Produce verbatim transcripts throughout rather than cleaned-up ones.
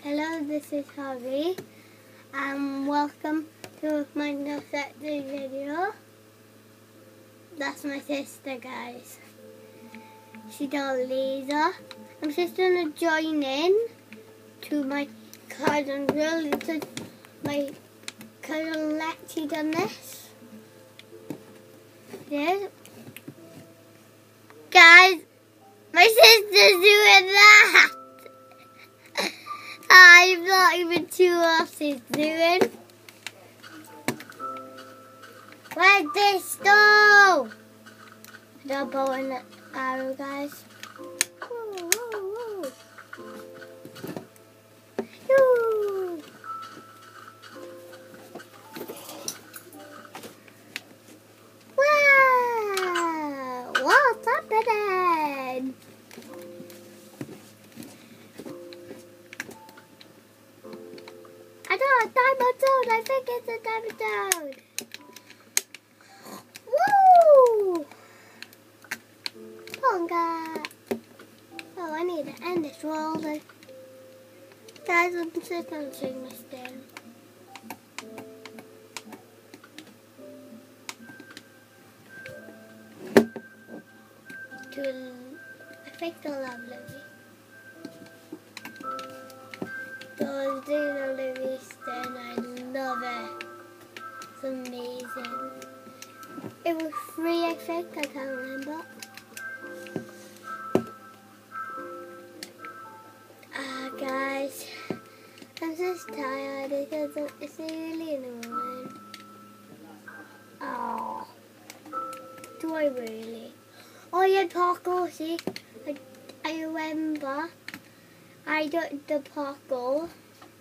Hello, this is Harvey, and welcome to my nose video. That's my sister, guys. She's a laser. I'm just gonna join in to my cousin Will. Because my cousin Lexi done this. Yes. Guys, my sister's doing that. I'm not even sure what she's doing. Where's this go? The bow and the arrow, guys. Woo, woo, woo. Yoo. Wow! What's happening? I got a diamond toad. I think it's a diamond toad. Woo! Ponga. Oh, I need to end this world. Guys, I'm just gonna change my stand. To, I think the lovely. So doing a Louis stand, I love it. It's amazing. It was free, I think, I can't remember. Ah, guys, I'm just tired because it's early in the morning. Oh, do I really? Oh yeah, parkour, see, I, I remember. I did the parkour.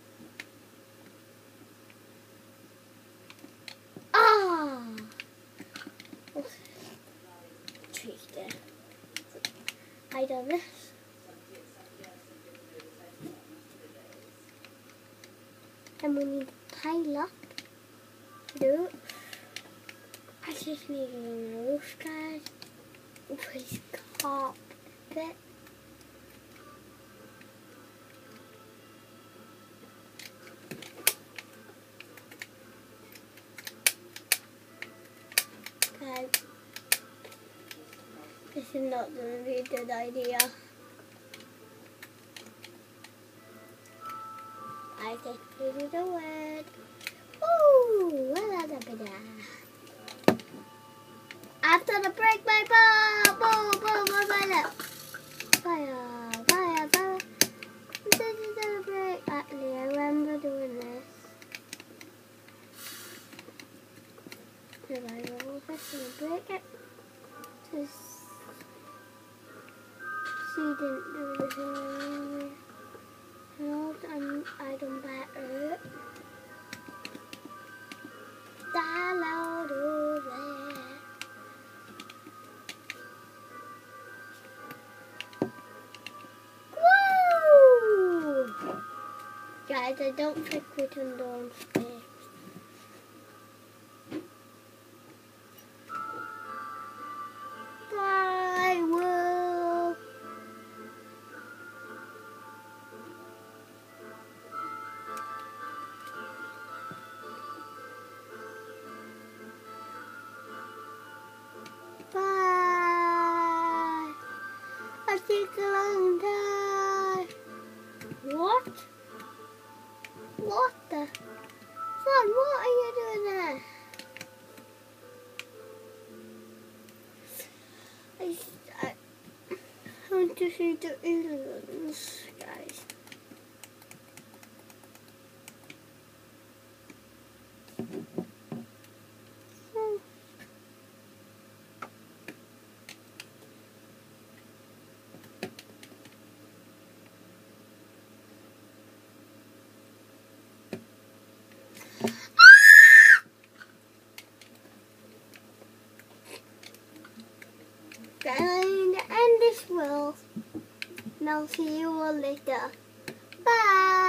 Ah! Oh. Tree there. I done this. And we need to pile up to do it. I just need a roof, guys. Please carpet. This is not going to be a good idea. I think we need a word. Ooh, well, that's a bit. After the break, my ball, boom, boom, boom, fire, fire, fire, fire. This is a break. Actually, I remember doing this. If I roll this and break it, just. She didn't do the thing. No, I'm, I don't better. Download over. Woo! Guys, I don't think we can do on space. I will. Bye. I think a long time. What? What the? Son, what are you doing there? I, I, I want to see the aliens, guys. Oh. I'm going to end this world, and I'll see you all later. Bye!